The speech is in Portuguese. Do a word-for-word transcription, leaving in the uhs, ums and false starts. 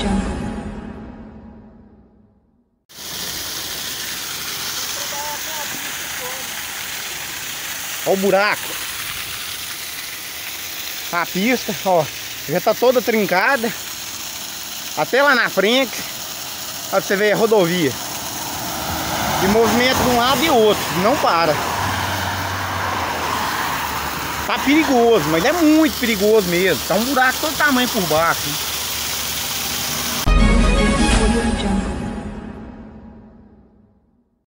Jungle. Olha o buraco. A pista, ó, já tá toda trincada. Até lá na frente. Ó, você vê a rodovia. E movimento de um lado e outro, não para. Tá perigoso, mas é muito perigoso mesmo. Tá um buraco todo tamanho por baixo.